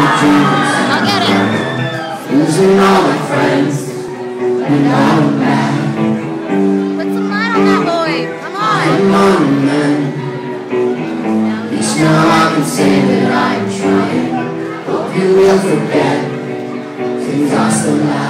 I'll get it. Losing all my friends, and I'm mad. Put some light on that boy. Come on. I'm on a man. Each now I can say that I'm trying. Hope you will forget things are still alive.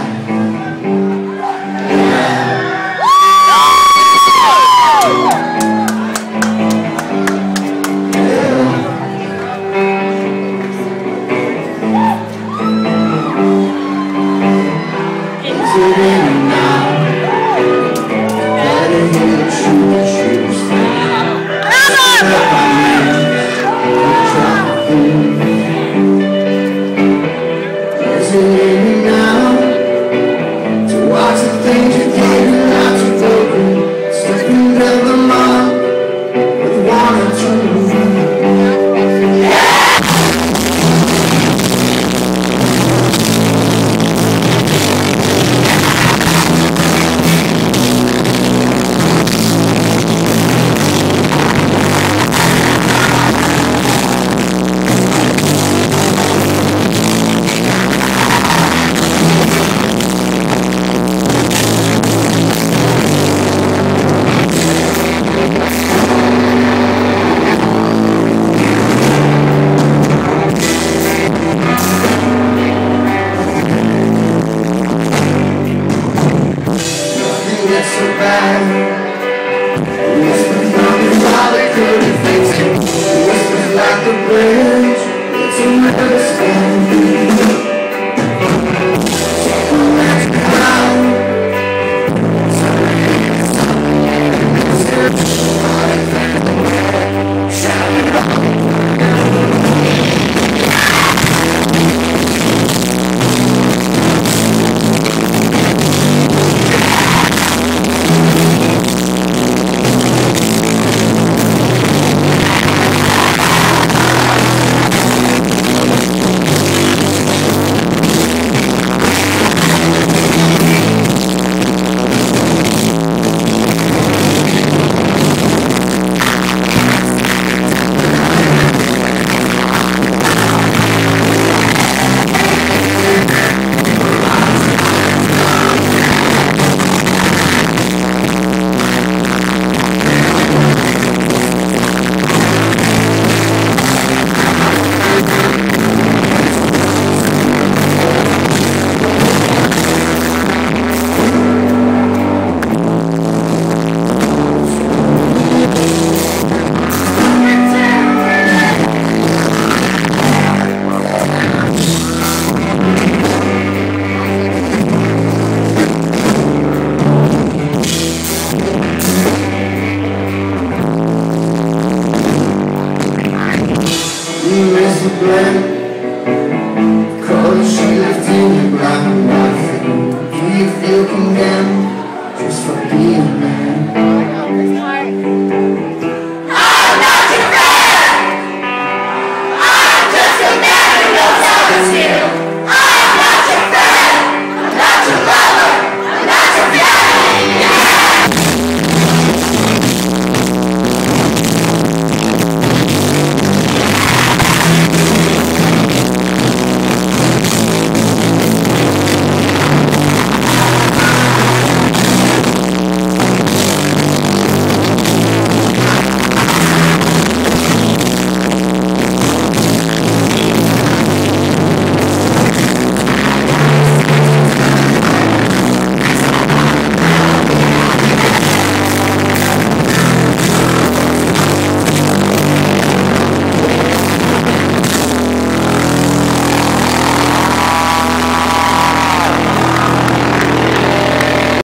Color she left in your black and white. Do you feel condemned?